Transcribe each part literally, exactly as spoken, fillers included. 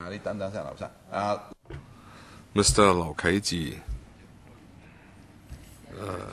Mister Lau Kaiji, uh,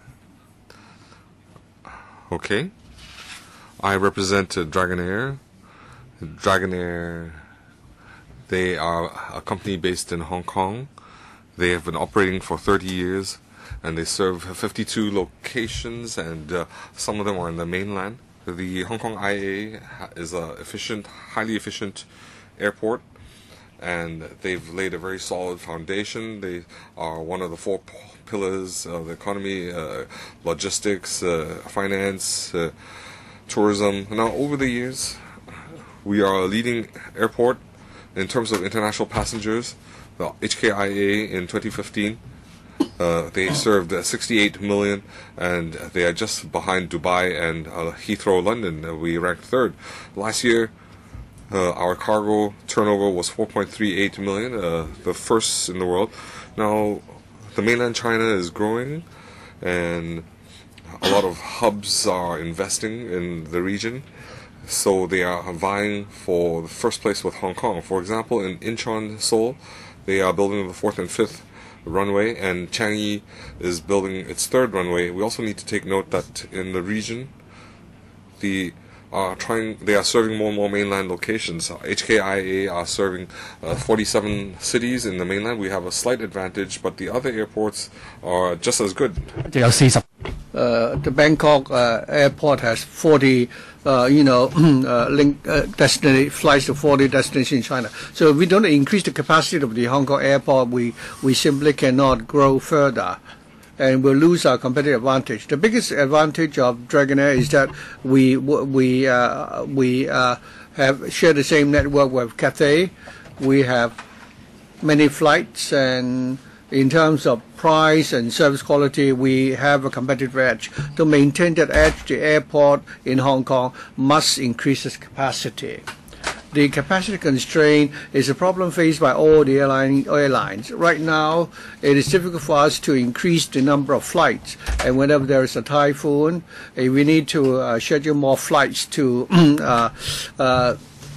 okay, I represent uh, Dragonair. Dragonair, they are a company based in Hong Kong. They have been operating for thirty years, and they serve fifty-two locations, and uh, some of them are in the mainland. The Hong Kong I A is a efficient, highly efficient airport, and they've laid a very solid foundation. They are one of the four pillars of the economy: uh, logistics, uh, finance, uh, tourism. Now, over the years, we are a leading airport in terms of international passengers. The H K I A in twenty fifteen, uh, they served uh, sixty-eight million, and they are just behind Dubai and uh, Heathrow, London. Uh, we ranked third. Last year, uh, our cargo turnover was four point three eight million, uh, the first in the world. Now, the mainland China is growing, and a lot of hubs are investing in the region. So they are vying for the first place with Hong Kong. For example, in Int'l, Seoul, they are building the fourth and fifth runway, and Changi is building its third runway. We also need to take note that in the region, the are trying they are serving more and more mainland locations. H K I A are serving uh, forty-seven cities in the mainland. We have a slight advantage, but the other airports are just as good. Uh, the Bangkok uh, airport has forty, uh, you know, uh, link uh, destination flights to forty destinations in China. So if we don't increase the capacity of the Hong Kong airport, we we simply cannot grow further, and we'll lose our competitive advantage. The biggest advantage of Dragonair is that we we uh, we uh, have share the same network with Cathay. We have many flights, and in terms of price and service quality, we have a competitive edge. To maintain that edge, the airport in Hong Kong must increase its capacity. The capacity constraint is a problem faced by all the airline, airlines. Right now, it is difficult for us to increase the number of flights. And whenever there is a typhoon, uh, we need to uh, schedule more flights to uh, uh,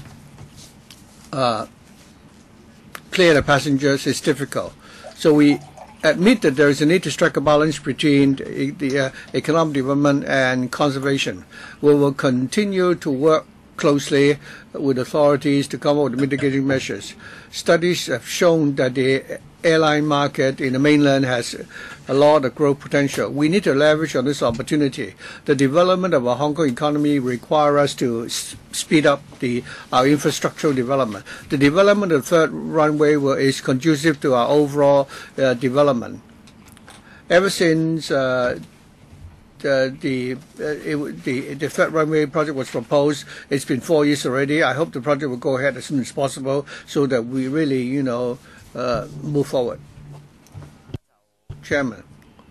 uh, clear the passengers. It's difficult. So we admit that there is a need to strike a balance between the, the uh, economic development and conservation. We will continue to work closely with authorities to come up with mitigating measures. Studies have shown that the airline market in the mainland has a lot of growth potential. We need to leverage on this opportunity. The development of our Hong Kong economy requires us to speed up the our infrastructural development. The development of the third runway will, is conducive to our overall uh, development. Ever since uh, The the, uh, it, the the third runway project was proposed, it's been four years already. I hope the project will go ahead as soon as possible, so that we really, you know, uh, move forward. Chairman,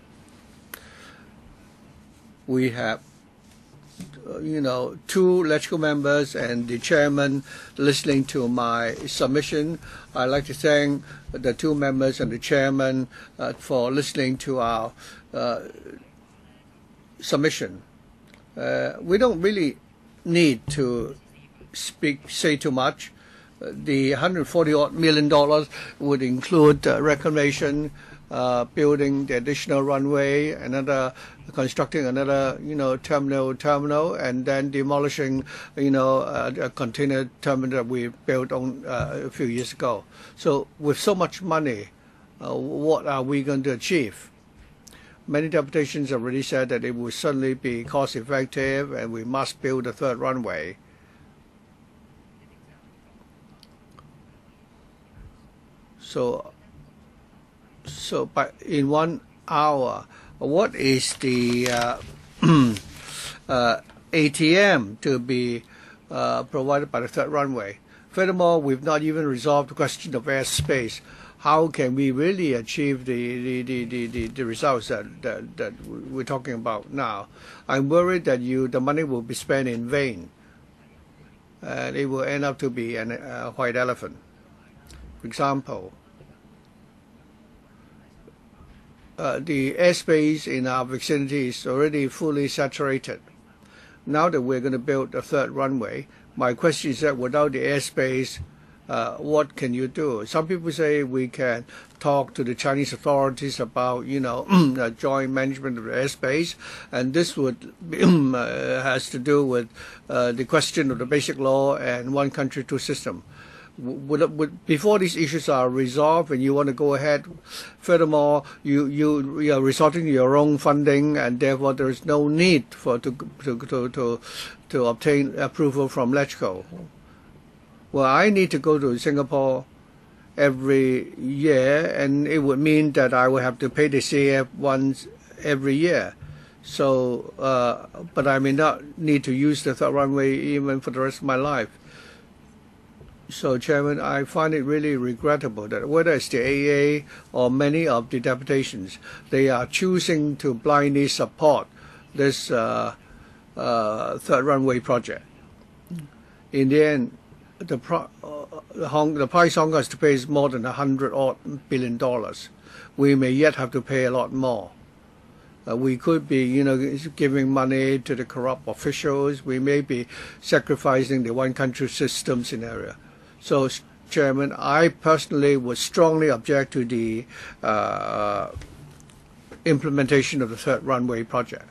we have, uh, you know, two electrical members and the chairman listening to my submission. I'd like to thank the two members and the chairman uh, for listening to our Uh, submission. Uh, we don't really need to speak, say too much. Uh, the one hundred forty odd million dollars would include uh, reclamation, uh, building the additional runway, another constructing another, you know, terminal, terminal, and then demolishing, you know, uh, a container terminal that we built on uh, a few years ago. So with so much money, uh, what are we going to achieve? Many deputations have already said that it will certainly be cost effective and we must build a third runway. So, so by, in one hour, what is the uh, uh, A T M to be uh, provided by the third runway? Furthermore, we've not even resolved the question of airspace. How can we really achieve the, the, the, the, the results that, that, that we're talking about now? I'm worried that you, the money will be spent in vain, and it will end up to be a uh, white elephant. For example, uh, the airspace in our vicinity is already fully saturated. Now that we're going to build a third runway, my question is that without the airspace, uh, what can you do? Some people say we can talk to the Chinese authorities about, you know, joint management of the airspace, and this would uh, has to do with uh, the question of the basic law and one country, two system. Would, would, before these issues are resolved and you want to go ahead, furthermore, you, you, you are resorting to your own funding, and therefore there is no need for to, to, to, to, to obtain approval from LegCo. Well, I need to go to Singapore every year, and it would mean that I would have to pay the C A F once every year. So, uh, but I may not need to use the third runway even for the rest of my life. So, Chairman, I find it really regrettable that whether it's the A A or many of the deputations, they are choosing to blindly support this uh, uh, third runway project. In the end, the, pro uh, Hong the price Hong Kong has to pay is more than a hundred odd billion dollars. We may yet have to pay a lot more. Uh, we could be, you know, giving money to the corrupt officials. We may be sacrificing the one country system scenario. So, Chairman, I personally would strongly object to the uh, implementation of the third runway project.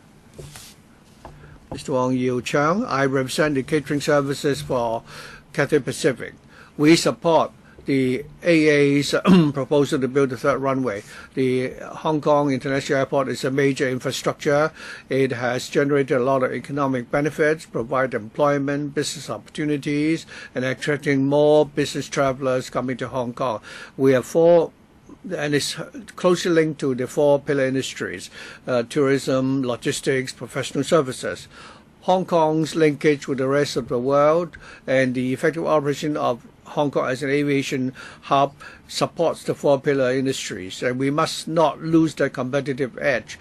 Mister Wong Yiu Chang, I represent the catering services for Cathay Pacific. We support the A A's proposal to build the third runway. The Hong Kong International Airport is a major infrastructure. It has generated a lot of economic benefits, provide employment, business opportunities, and attracting more business travelers coming to Hong Kong. We have four, and it's closely linked to the four pillar industries, uh, tourism, logistics, professional services. Hong Kong's linkage with the rest of the world and the effective operation of Hong Kong as an aviation hub supports the four pillar industries, and we must not lose that competitive edge.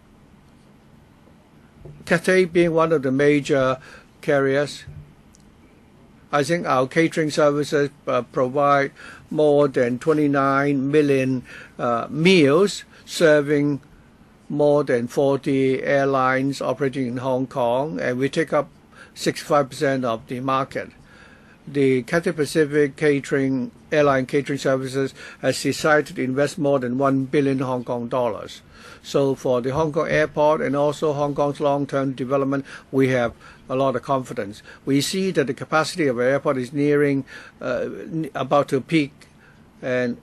Cathay being one of the major carriers, I think our catering services uh, provide more than twenty-nine million uh, meals, serving more than forty airlines operating in Hong Kong, and we take up sixty-five percent of the market. The Cathay Pacific catering airline catering services has decided to invest more than one billion Hong Kong dollars. So for the Hong Kong airport and also Hong Kong's long-term development, we have a lot of confidence. We see that the capacity of the airport is nearing uh, about to peak, and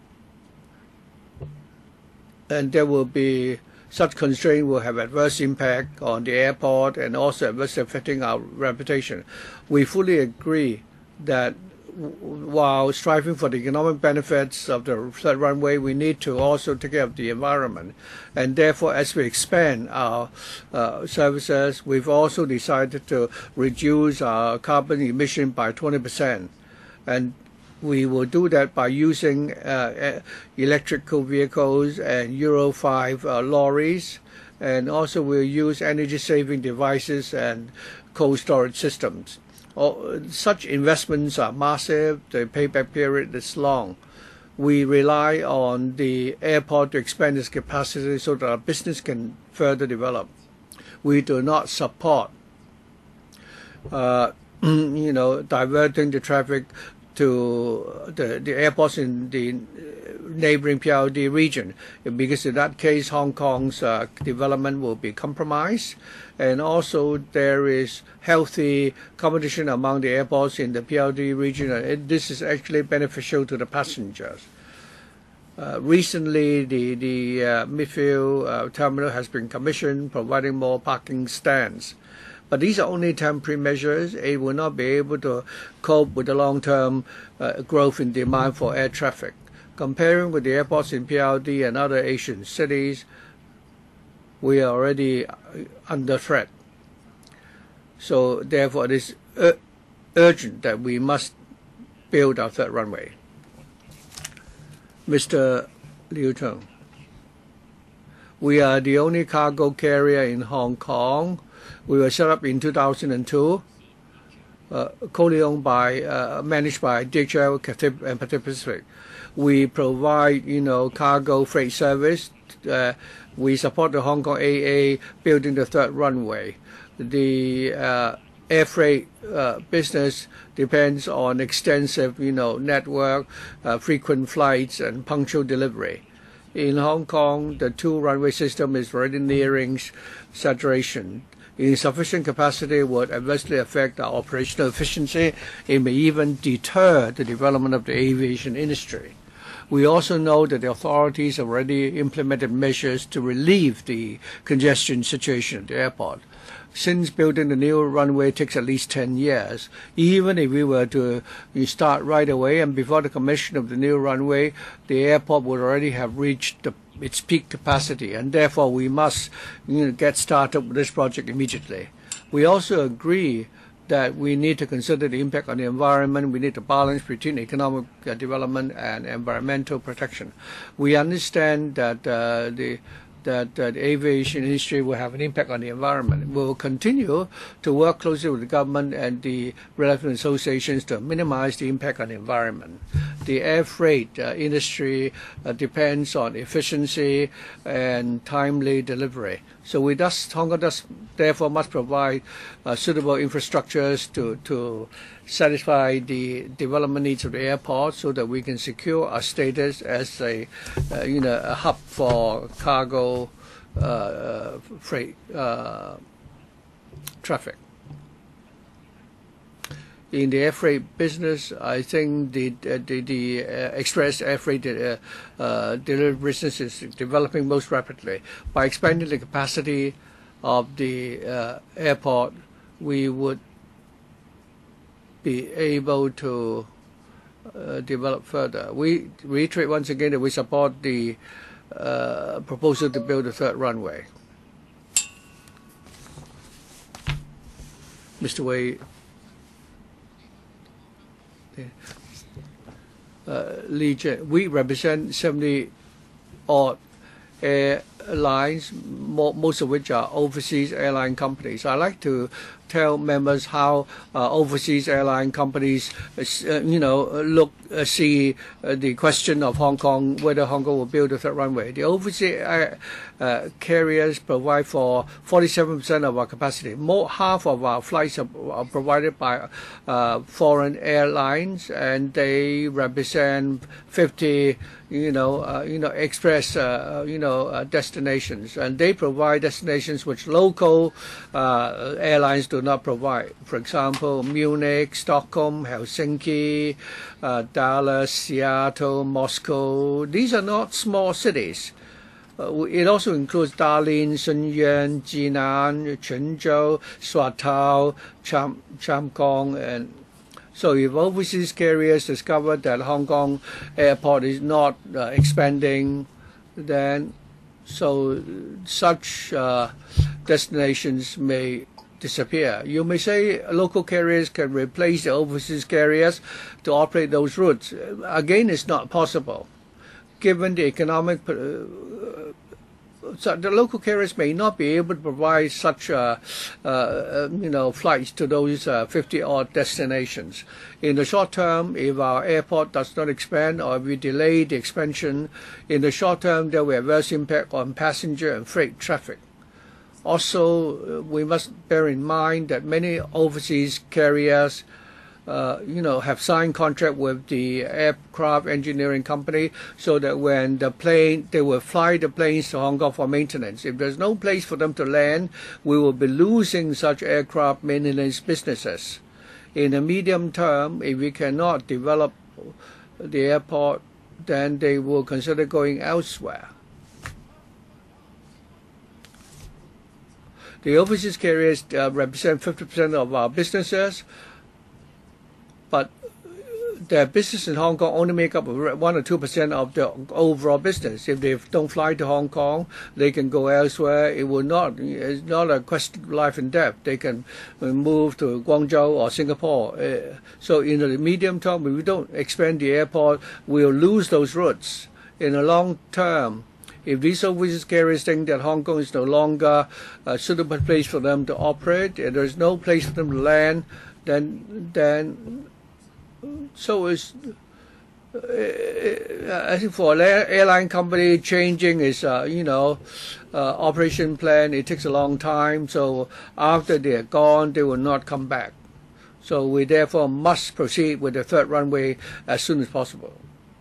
and there will be such constraint will have adverse impact on the airport and also adversely affecting our reputation. We fully agree that while striving for the economic benefits of the third runway, we need to also take care of the environment. And therefore, as we expand our uh, services, we've also decided to reduce our carbon emission by twenty percent. And we will do that by using uh, electrical vehicles and Euro five uh, lorries. And also we'll use energy-saving devices and cold storage systems. All, such investments are massive. The payback period is long. We rely on the airport to expand its capacity so that our business can further develop. We do not support, uh, you know, diverting the traffic to the, the airports in the neighboring P L D region, because in that case Hong Kong's uh, development will be compromised, and also there is healthy competition among the airports in the P L D region, and it, this is actually beneficial to the passengers. Uh, recently, the, the uh, midfield uh, terminal has been commissioned, providing more parking stands. But these are only temporary measures. It will not be able to cope with the long-term uh, growth in demand for air traffic. Comparing with the airports in P L D and other Asian cities, we are already under threat. So therefore, it is ur urgent that we must build our third runway. Mister Liu Tong, we are the only cargo carrier in Hong Kong. We were set up in two thousand two, uh, co-owned by, uh, managed by D H L, Cathay, and Cathay Pacific. We provide, you know, cargo freight service. Uh, we support the Hong Kong A A building the third runway. The uh, air freight uh, business depends on extensive, you know, network, uh, frequent flights, and punctual delivery. In Hong Kong, the two-runway system is already nearing saturation. Insufficient capacity would adversely affect our operational efficiency. It may even deter the development of the aviation industry. We also know that the authorities have already implemented measures to relieve the congestion situation at the airport. Since building the new runway takes at least ten years, even if we were to start right away and before the commission of the new runway, the airport would already have reached the, its peak capacity, and therefore we must, you know, get started with this project immediately. We also agree that we need to consider the impact on the environment. We need to balance between economic uh, development and environmental protection. We understand that uh, the that uh, the aviation industry will have an impact on the environment. We will continue to work closely with the government and the relevant associations to minimize the impact on the environment. The air freight uh, industry uh, depends on efficiency and timely delivery. So we thus, Hong Kong thus, therefore must provide uh, suitable infrastructures to, to satisfy the development needs of the airport so that we can secure our status as a, uh, you know, a hub for cargo uh, freight uh, traffic. In the air freight business, I think the the, the uh, express air freight uh, uh, delivery business is developing most rapidly. By expanding the capacity of the uh, airport, we would be able to uh, develop further. We reiterate once again that we support the uh, proposal to build a third runway. Mister Wei. Uh, Legion. We represent seventy odd airlines, mo most of which are overseas airline companies. I like to tell members how uh, overseas airline companies, uh, you know, look, uh, see uh, the question of Hong Kong, whether Hong Kong will build a third runway. The overseas uh, uh, carriers provide for forty-seven percent of our capacity. More half of our flights are, are provided by uh, foreign airlines, and they represent fifty, you know, uh, you know, express, uh, you know, uh, destinations, and they provide destinations which local uh, airlines do not provide. For example, Munich, Stockholm, Helsinki, uh, Dallas, Seattle, Moscow. These are not small cities. Uh, it also includes Dalian, Shenyang, Jinan, Quanzhou, Swatow, Cham Chamkong, and so if overseas carriers discover that Hong Kong airport is not uh, expanding, then so such uh, destinations may disappear. You may say local carriers can replace the overseas carriers to operate those routes. Again, it's not possible, given the economic. Uh, so the local carriers may not be able to provide such, uh, uh, you know, flights to those uh, fifty odd destinations. In the short term, if our airport does not expand or if we delay the expansion, in the short term there will be adverse impact on passenger and freight traffic. Also, we must bear in mind that many overseas carriers, uh, you know, have signed contract with the aircraft engineering company so that when the plane, they will fly the planes to Hong Kong for maintenance. If there's no place for them to land, we will be losing such aircraft maintenance businesses. In the medium term, if we cannot develop the airport, then they will consider going elsewhere. The overseas carriers uh, represent fifty percent of our businesses, but their business in Hong Kong only make up one or two percent of the overall business. If they don't fly to Hong Kong, they can go elsewhere. It will not. It's not a question of life and death. They can move to Guangzhou or Singapore. Uh, so in the medium term, if we don't expand the airport, we'll lose those routes. In the long term, if these overseas carriers think that Hong Kong is no longer a suitable place for them to operate, and there's no place for them to land, then then so is I think for an airline company, changing is, uh, you know, uh, operation plan, it takes a long time. So after they're gone, they will not come back. So we therefore must proceed with the third runway as soon as possible.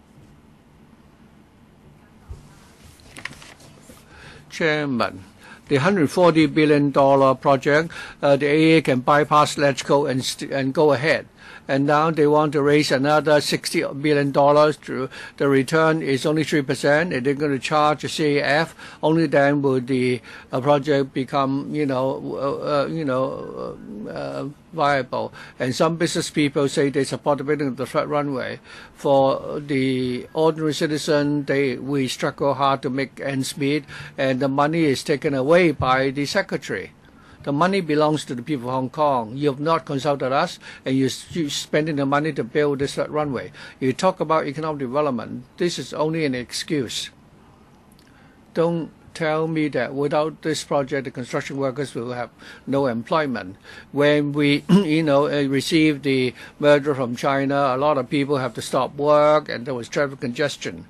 Chairman, the one hundred forty billion dollar project, uh, the A A can bypass Let's Go and, and go ahead. And now they want to raise another sixty billion dollars. To, the return is only three percent. They're going to charge a C A F. Only then will the uh, project become, you know, uh, uh, you know, uh, viable. And some business people say they support the building of the third runway. For the ordinary citizen, they we struggle hard to make ends meet, and the money is taken away by the secretary. The money belongs to the people of Hong Kong. You have not consulted us, and you're spending the money to build this third runway. You talk about economic development. This is only an excuse. Don't tell me that without this project, the construction workers will have no employment. When we, you know, received the merger from China, a lot of people have to stop work, and there was traffic congestion.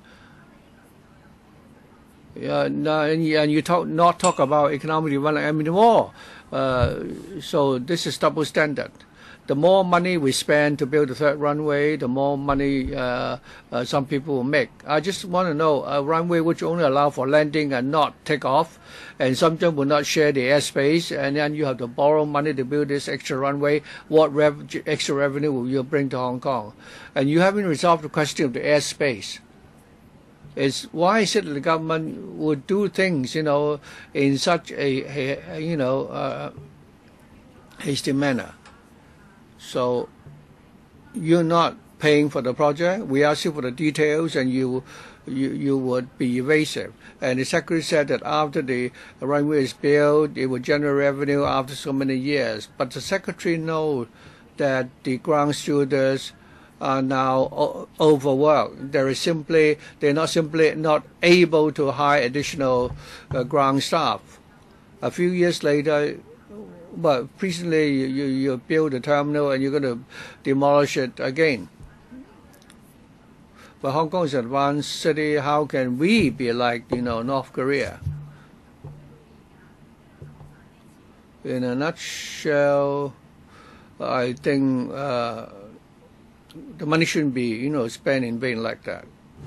Uh, and you talk, not talk about economic development anymore. Uh, so this is double standard. The more money we spend to build the third runway, the more money uh, uh, some people will make. I just want to know, a runway which only allow for landing and not take off, and sometimes will not share the airspace, and then you have to borrow money to build this extra runway. What rev extra revenue will you bring to Hong Kong? And you haven't resolved the question of the airspace. Is why is it that the government would do things, you know, in such a, a you know, uh, hasty manner? So you're not paying for the project. We ask you for the details, and you, you, you would be evasive. And the secretary said that after the runway is built, it will generate revenue after so many years. But the secretary knows that the ground stewardess are now overworked. There is simply they're not simply not able to hire additional uh, ground staff. A few years later, but recently you, you, you build a terminal and you're going to demolish it again. But Hong Kong is an advanced city. How can we be like, you know, North Korea? In a nutshell, I think uh, the money shouldn't be, you know, spent in vain like that.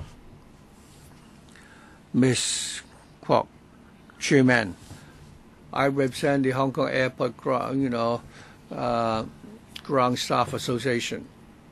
Miz Kwok, Chairman, I represent the Hong Kong Airport, you know, uh, Ground Staff Association.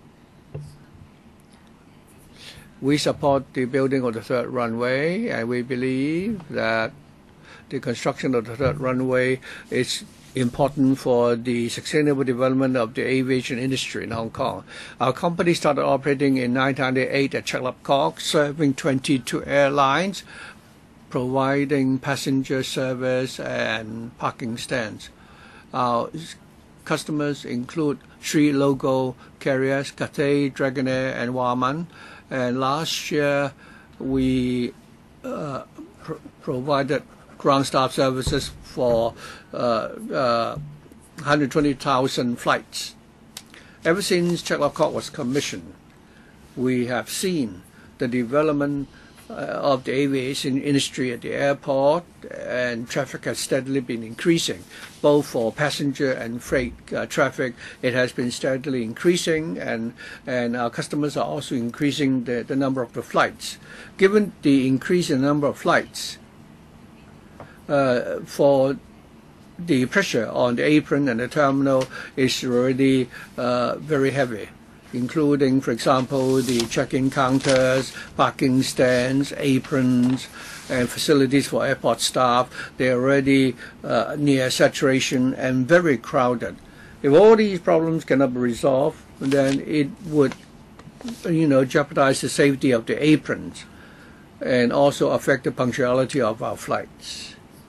We support the building of the third runway, and we believe that the construction of the third runway is important for the sustainable development of the aviation industry in Hong Kong. Our company started operating in nineteen ninety-eight at Chek Lap Kok, serving twenty-two airlines, providing passenger service and parking stands. Our customers include three local carriers, Cathay, Dragonair, and Warman. And last year, we uh, pr provided ground staff services for uh, uh, one hundred twenty thousand flights. Ever since Chek Lap Kok was commissioned, we have seen the development uh, of the aviation industry at the airport, and traffic has steadily been increasing, both for passenger and freight uh, traffic. It has been steadily increasing, and, and our customers are also increasing the, the number of the flights. Given the increase in the number of flights, Uh, for the pressure on the apron and the terminal is already uh, very heavy, including, for example, the check-in counters, parking stands, aprons, and facilities for airport staff. They're already uh, near saturation and very crowded. If all these problems cannot be resolved, then it would, you know, jeopardize the safety of the aprons and also affect the punctuality of our flights.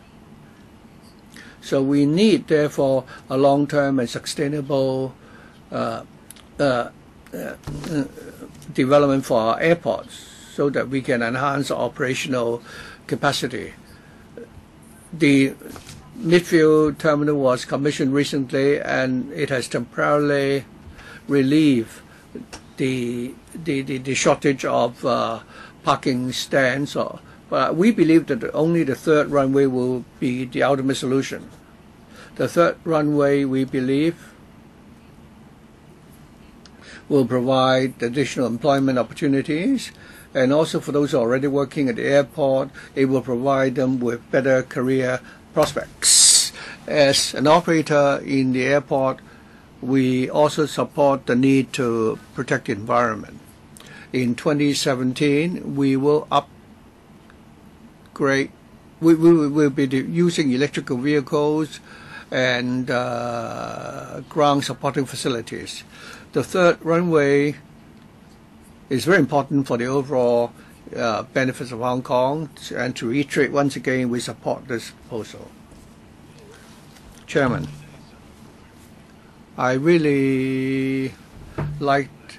So we need, therefore, a long-term and sustainable uh, uh, uh, development for our airports so that we can enhance our operational capacity. The midfield terminal was commissioned recently, and it has temporarily relieved the, the, the, the shortage of uh, parking stands. Or, but we believe that only the third runway will be the ultimate solution. The third runway, we believe, will provide additional employment opportunities, and also for those already working at the airport, it will provide them with better career prospects. As an operator in the airport, we also support the need to protect the environment. In twenty seventeen, we will upgrade, we, we will be using electrical vehicles and uh, ground supporting facilities. The third runway is very important for the overall uh, benefits of Hong Kong, and to reiterate once again, we support this proposal. Chairman, I really liked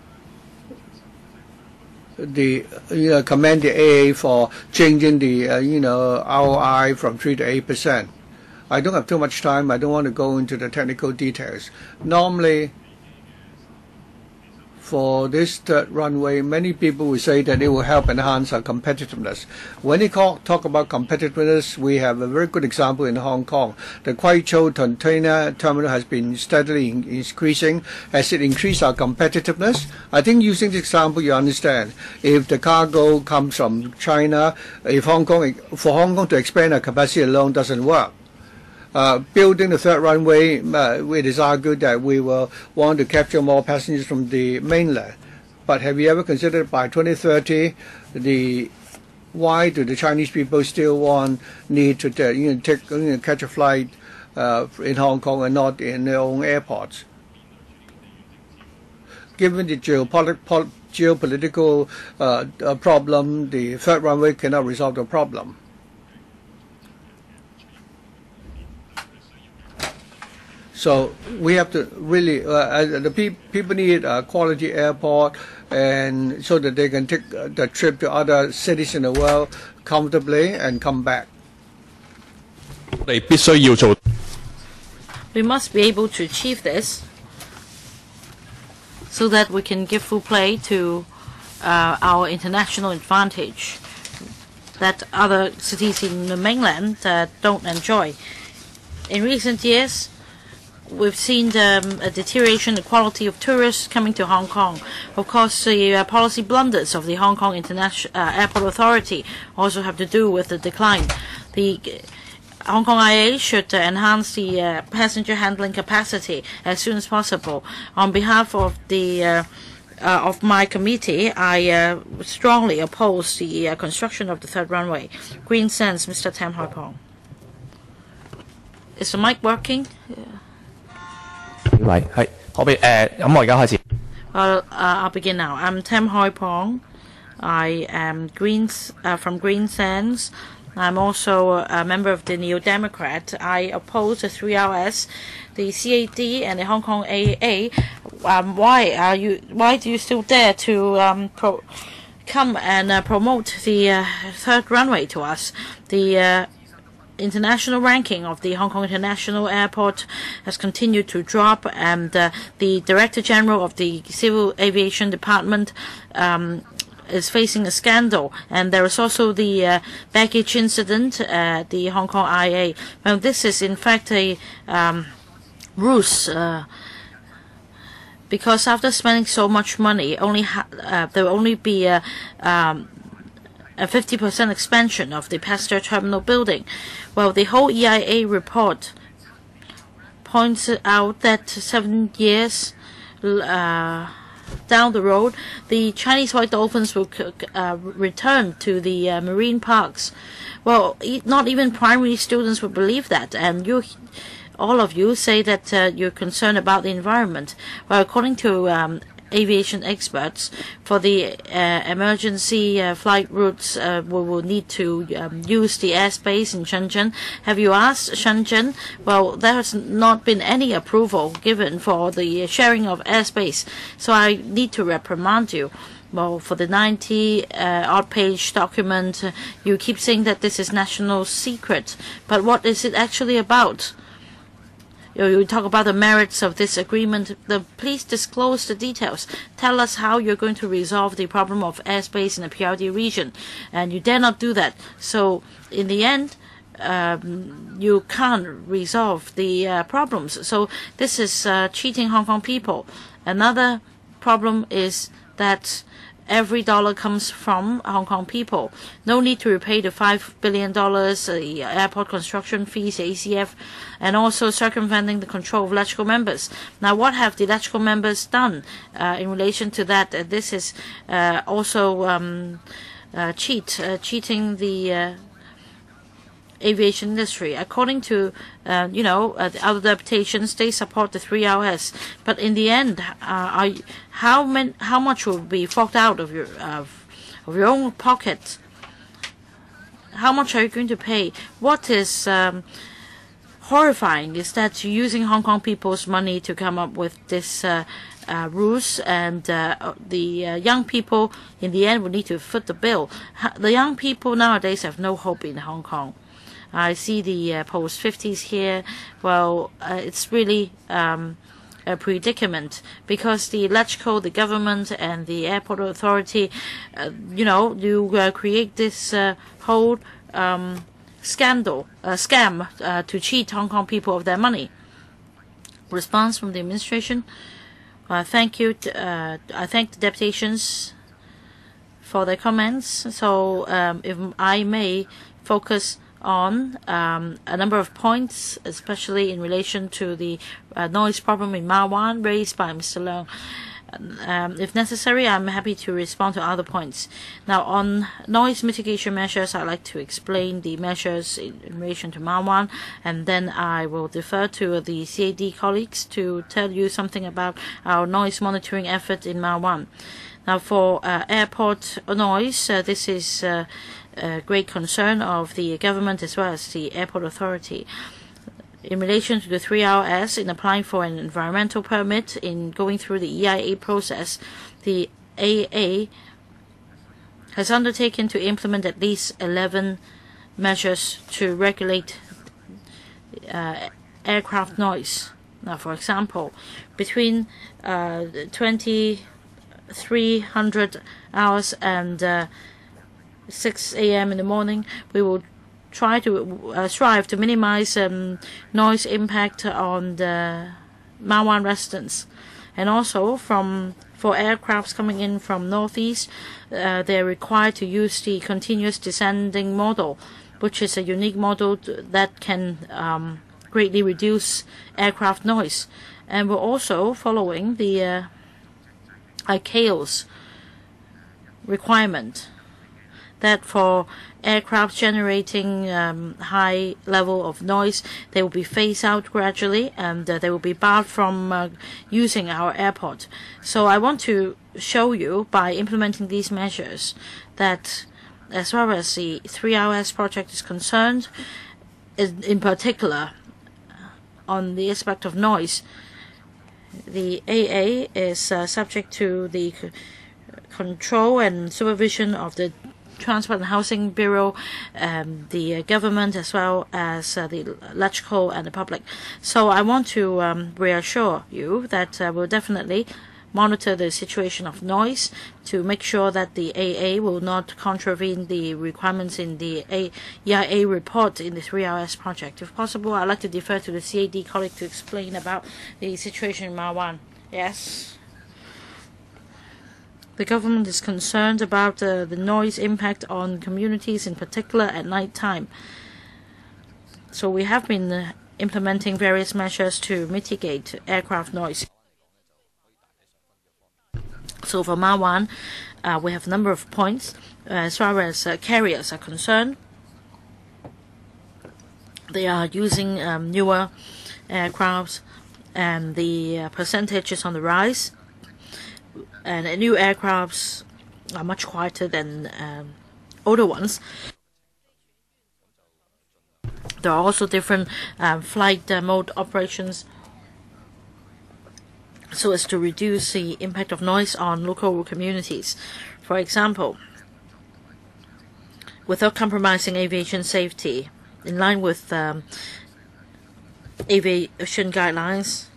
the, you know, commend the A A for changing the, uh, you know, R O I from three to eight percent. I don't have too much time. I don't want to go into the technical details. Normally, for this third runway, many people will say that it will help enhance our competitiveness. When you call, talk about competitiveness, we have a very good example in Hong Kong. The Kwai Chow container terminal has been steadily in increasing. Has it increased our competitiveness? I think using this example, you understand. If the cargo comes from China, if Hong Kong, for Hong Kong to expand our capacity alone doesn't work. Uh, building the third runway, uh, it is argued that we will want to capture more passengers from the mainland. But have you ever considered by twenty thirty, the why do the Chinese people still want need to uh, you know, take you know, catch a flight uh, in Hong Kong and not in their own airports? Given the geopolit geopolitical uh, uh, problem, the third runway cannot resolve the problem. So we have to really, uh, the pe people need a quality airport, and so that they can take the trip to other cities in the world comfortably and come back. We must be able to achieve this so that we can give full play to uh, our international advantage that other cities in the mainland uh, don't enjoy. In recent years, we've seen um, a deterioration in the quality of tourists coming to Hong Kong. Of course, the uh, policy blunders of the Hong Kong International uh, Airport Authority also have to do with the decline. The uh, Hong Kong I A should uh, enhance the uh, passenger handling capacity as soon as possible. On behalf of the uh, uh, of my committee, I uh, strongly oppose the uh, construction of the third runway. Green Sense, Mister Tam Hoi Pong. Is the mic working? Yeah. Well, uh, I'll begin now. I'm Tam Hoi Pong. I am Greens, uh, from Green Sense. I'm also a member of the Neo Democrat. I oppose the three R S, the C A D, and the Hong Kong A A. Um, why are you? Why do you still dare to um, pro come and uh, promote the uh, third runway to us? The uh, international ranking of the Hong Kong International Airport has continued to drop, and uh, the Director General of the Civil Aviation Department um, is facing a scandal, and there is also the uh, baggage incident at the Hong Kong I A. Well, this is in fact a um, ruse, uh, because after spending so much money, only ha uh, there will only be a um, a fifty percent expansion of the passenger terminal building. Well, the whole E I A report points out that seven years uh, down the road, the Chinese white dolphins will uh, return to the uh, marine parks. Well, e not even primary students would believe that, and you, all of you, say that uh, you're concerned about the environment. Well, according to um, aviation experts, for the uh, emergency uh, flight routes, uh, we will need to um, use the airspace in Shenzhen. Have you asked Shenzhen? Well, there has not been any approval given for the sharing of airspace, so I need to reprimand you. Well, for the ninety uh, odd page document, uh, you keep saying that this is national secret, but what is it actually about? you, you talk about the merits of this agreement. The, please disclose the details. Tell us how you're going to resolve the problem of airspace in the P R D region. And you dare not do that. So in the end, um, you can't resolve the uh, problems. So this is uh, cheating Hong Kong people. Another problem is that every dollar comes from Hong Kong people. No need to repay the five billion dollars, the uh, airport construction fees, A C F, and also circumventing the control of electrical members. Now, what have the electrical members done uh, in relation to that? Uh, this is uh, also um, uh, cheat, uh, cheating the uh, aviation industry. According to, uh, you know, uh, the other deputations, they support the three R S. But in the end, uh, are, how many, how much will be forked out of your of, of your own pocket? How much are you going to pay? What is um, horrifying is that you're using Hong Kong people's money to come up with this uh, uh, rules, and uh, the uh, young people in the end will need to foot the bill. The young people nowadays have no hope in Hong Kong. I see the uh, post fifties here. Well, uh, it's really um, a predicament because the electrical, the government, and the airport authority, uh, you know, you uh, create this uh, whole um, scandal, uh, scam uh, to cheat Hong Kong people of their money. Response from the administration. Uh, thank you. To, uh, I thank the deputations for their comments. So, um, if I may focus on um, a number of points, especially in relation to the uh, noise problem in Ma Wan raised by Mister Leung. Um, if necessary, I'm happy to respond to other points. Now, on noise mitigation measures, I'd like to explain the measures in, in relation to Ma Wan, and then I will defer to the C A D colleagues to tell you something about our noise monitoring effort in Ma Wan. Now, for uh, airport noise, uh, this is uh, a great concern of the government as well as the airport authority. In relation to the three R S, in applying for an environmental permit, in going through the E I A process, the A A has undertaken to implement at least eleven measures to regulate uh, aircraft noise. Now, for example, between uh, twenty-three hundred hours and uh, six A M in the morning, we will try to uh, strive to minimize um, noise impact on the Ma Wan residents. And also, from for aircrafts coming in from northeast, uh, they're required to use the continuous descending model, which is a unique model that can um, greatly reduce aircraft noise. And we're also following the uh, I C A O's requirement that for aircraft generating um, high level of noise, they will be phased out gradually, and uh, they will be barred from uh, using our airport. So I want to show you, by implementing these measures, that as far as the three R S project is concerned, in, in particular on the aspect of noise, the A A is uh, subject to the c control and supervision of the Transport and Housing Bureau, um, the uh, government, as well as uh, the electrical and the public. So I want to um, reassure you that uh, we'll definitely monitor the situation of noise to make sure that the A A will not contravene the requirements in the A E I A report in the three R S project. If possible, I'd like to defer to the C A D colleague to explain about the situation in Ma Wan. Yes. The government is concerned about uh, the noise impact on communities, in particular at night time. So we have been uh, implementing various measures to mitigate aircraft noise. So for Ma Wan, uh, we have a number of points. Uh, as far as uh, carriers are concerned, they are using um, newer aircrafts, and the uh, percentage is on the rise. And uh, new aircrafts are much quieter than um, older ones. There are also different um, flight uh, mode operations so as to reduce the impact of noise on local communities. For example, without compromising aviation safety, in line with um, aviation guidelines.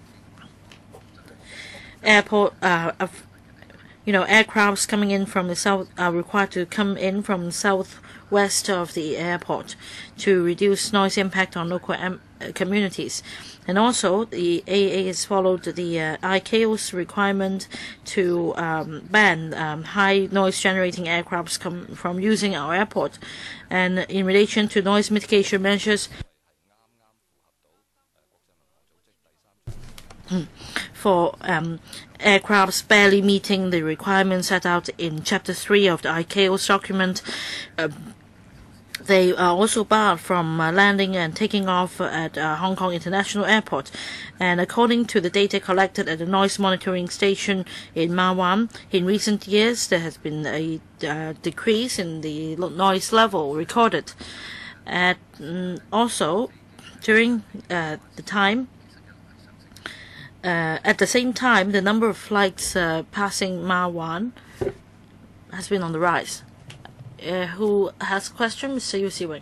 Airport, uh, of, you know, aircrafts coming in from the south are required to come in from the southwest of the airport to reduce noise impact on local am- communities. And also, the A A has followed the uh, I C A O's requirement to um, ban um, high noise generating aircrafts come from using our airport. And in relation to noise mitigation measures for um, aircrafts barely meeting the requirements set out in Chapter three of the I C A O's document, uh, they are also barred from uh, landing and taking off at uh, Hong Kong International Airport. And according to the data collected at the noise monitoring station in Ma Wan, in recent years there has been a uh, decrease in the noise level recorded. At, um, also, during uh, the time, uh, at the same time, the number of flights uh, passing Ma Wan has been on the rise. Uh, who has questions? Mister Yu Siwing.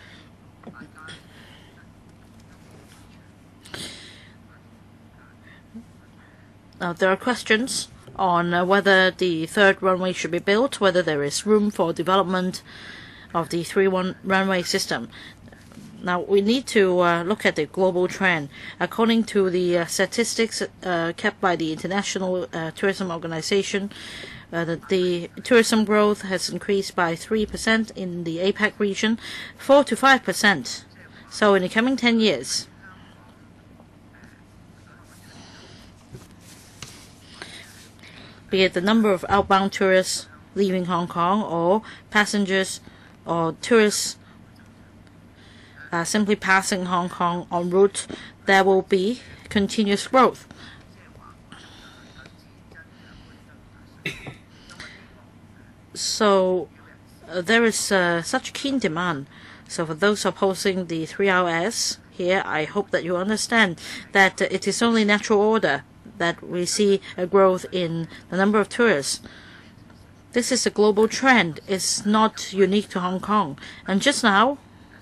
Now, there are questions on uh, whether the third runway should be built, whether there is room for development of the three-runway system. Now, we need to uh, look at the global trend. According to the uh, statistics uh, kept by the International uh, Tourism Organization, Uh, the, the tourism growth has increased by three percent in the APAC region, four to five percent. So in the coming ten years, be it the number of outbound tourists leaving Hong Kong or passengers or tourists uh, simply passing Hong Kong en route, there will be continuous growth. So uh, there is uh, such keen demand. So for those opposing the three R S here, I hope that you understand that uh, it is only natural order that we see a growth in the number of tourists. This is a global trend. It's not unique to Hong Kong. And just now,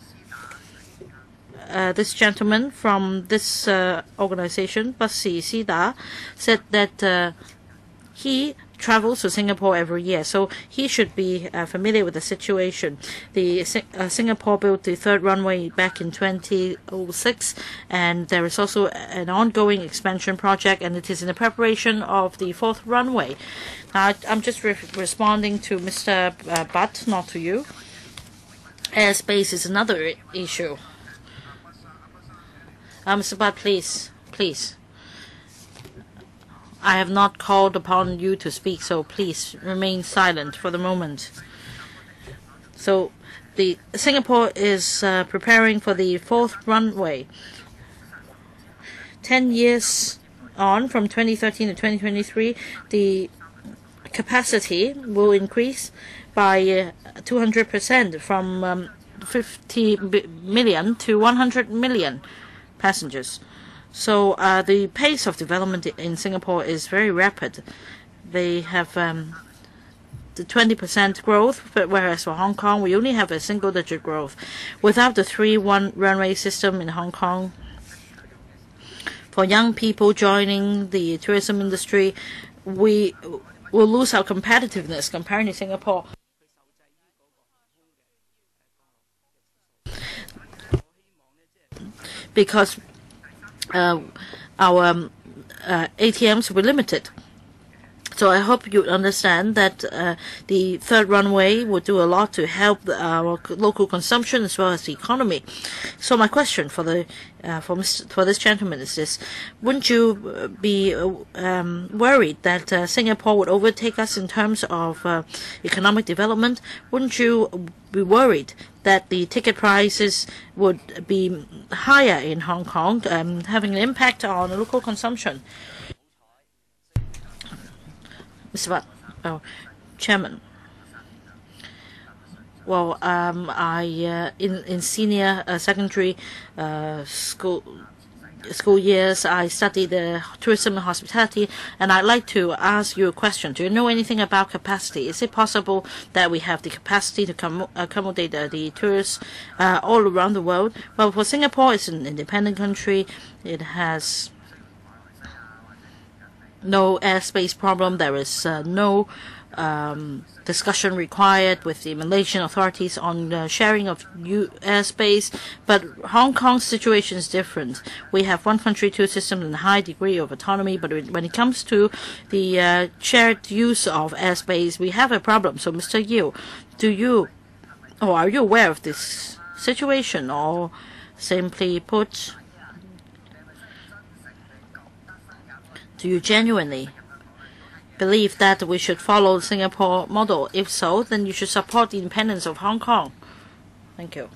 uh, this gentleman from this uh, organization, Basi Sida, said that uh, he travels to Singapore every year, so he should be uh, familiar with the situation. The uh, Singapore built the third runway back in two thousand six, and there is also an ongoing expansion project, and it is in the preparation of the fourth runway. Now, I'm just re responding to Mister Uh, Butt, not to you. Airspace is another issue. Uh, Mister Butt, please, please. I have not called upon you to speak, so please remain silent for the moment. So, the Singapore is uh, preparing for the fourth runway. Ten years on, from twenty thirteen to twenty twenty-three, the capacity will increase by uh, two hundred percent from um, fifty million to one hundred million passengers. So uh, the pace of development in Singapore is very rapid. They have um, the twenty percent growth, but whereas for Hong Kong, we only have a single-digit growth. Without the three-runway system in Hong Kong, for young people joining the tourism industry, we will lose our competitiveness comparing to Singapore. Because Uh, our um, uh, A T Ms were limited. So I hope you understand that uh, the third runway will do a lot to help our local consumption as well as the economy. So my question for the uh, for Mister for this gentleman is this: wouldn't you be uh, um, worried that uh, Singapore would overtake us in terms of uh, economic development? Wouldn't you be worried that the ticket prices would be higher in Hong Kong, um, having an impact on local consumption? Mister Butt, oh, Chairman. Well, um, I uh, in in senior uh, secondary uh, school school years, I studied the tourism and hospitality, and I'd like to ask you a question. Do you know anything about capacity? Is it possible that we have the capacity to com accommodate uh, the tourists uh, all around the world? Well, for Singapore, it's an independent country. It has no airspace problem. There is uh, no um, discussion required with the Malaysian authorities on uh, sharing of U airspace. But Hong Kong's situation is different. We have one country, two systems and a high degree of autonomy. But when it comes to the uh, shared use of airspace, we have a problem. So, Mister Yiu, do you, or are you aware of this situation, or simply put, do you genuinely believe that we should follow the Singapore model? If so, then you should support the independence of Hong Kong. Thank you.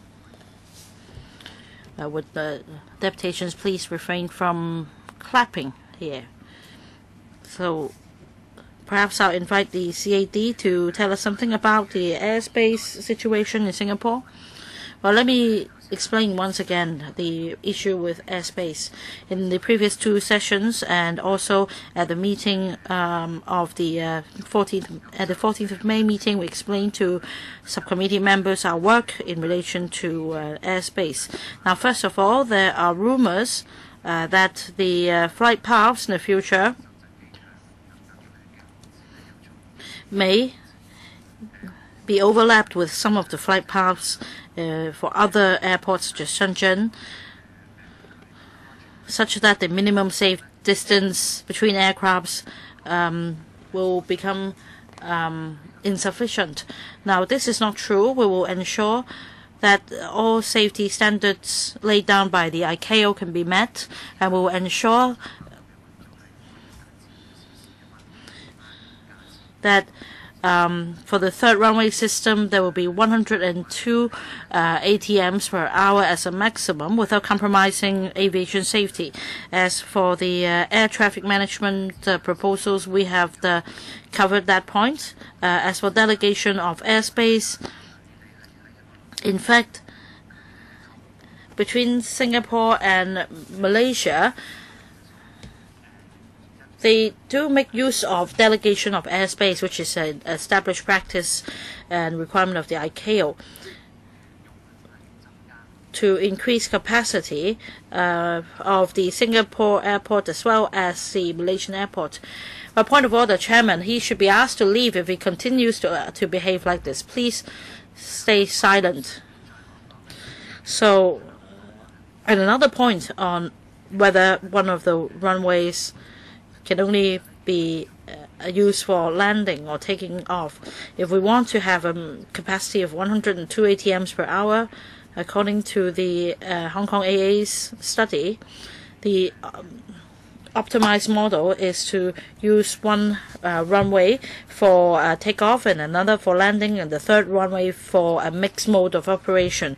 Uh, would the deputations please refrain from clapping here? So perhaps I'll invite the C A D to tell us something about the airspace situation in Singapore. Well, let me explain once again the issue with airspace. In the previous two sessions and also at the meeting um, of the uh, fourteenth, at the fourteenth of May meeting, we explained to subcommittee members our work in relation to uh, airspace. Now, first of all, there are rumors uh, that the uh, flight paths in the future may be overlapped with some of the flight paths uh, for other airports such as Shenzhen, such that the minimum safe distance between aircrafts um, will become um, insufficient. Now, this is not true. We will ensure that all safety standards laid down by the I C A O can be met, and we will ensure that Um, for the third runway system, there will be one hundred two uh, A T Ms per hour as a maximum without compromising aviation safety. As for the uh, air traffic management uh, proposals, we have the, covered that point. Uh, as for delegation of airspace, in fact, between Singapore and Malaysia, they do make use of delegation of airspace, which is an established practice and requirement of the I C A O, to increase capacity uh, of the Singapore airport as well as the Malaysian airport. By point of order, Chairman, he should be asked to leave if he continues to, uh, to behave like this. Please stay silent. So, and another point on whether one of the runways can only be uh, used for landing or taking off. If we want to have a um, capacity of one hundred two A T Ms per hour, according to the uh, Hong Kong A A's study, the um, optimized model is to use one uh, runway for uh, takeoff and another for landing, and the third runway for a mixed mode of operation.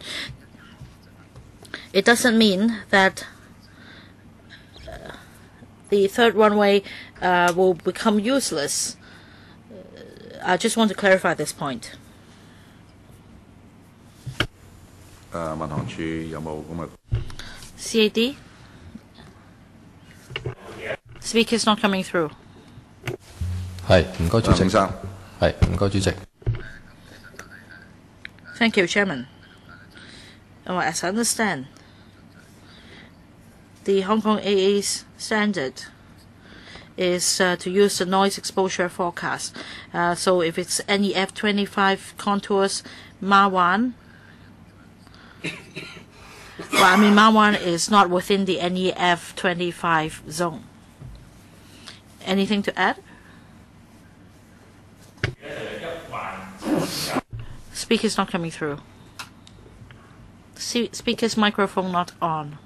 It doesn't mean that the third runway uh, will become useless. Uh, I just want to clarify this point. Uh, C A D? Speaker is not coming through. 係，唔該主席。 生。 係，唔該主席。 Thank you, Chairman. Oh, as I understand, the Hong Kong A A's standard is uh, to use the noise exposure forecast. Uh, so if it's N E F twenty-five contours, Ma Wan, well, I mean, Ma Wan is not within the N E F twenty-five zone. Anything to add? Speaker's not coming through. Se speaker's microphone not on.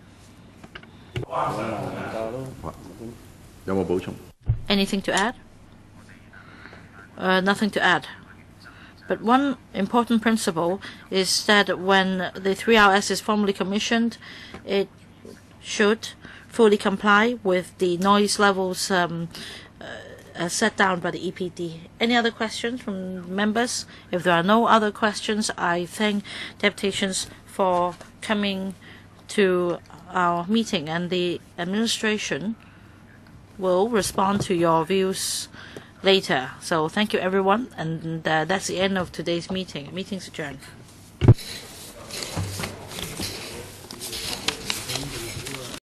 Anything to add? Uh, nothing to add. But one important principle is that when the three R S is formally commissioned, it should fully comply with the noise levels um, uh, set down by the E P D. Any other questions from members? If there are no other questions, I thank deputations for coming to our meeting, and the administration will respond to your views later. So thank you, everyone, and uh, that's the end of today's meeting. Meeting's adjourned.